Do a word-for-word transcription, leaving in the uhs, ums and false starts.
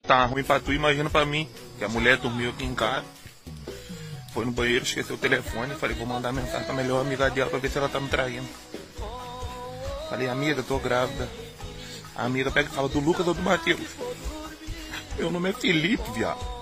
Tá ruim pra tu, imagina pra mim. Que a mulher dormiu aqui em casa. Foi no banheiro, esqueceu o telefone. Falei, vou mandar mensagem pra melhor amiga dela pra ver se ela tá me traindo. Falei, amiga, tô grávida. A amiga pega e fala, do Lucas ou do Matheus? Meu nome é Felipe, viado.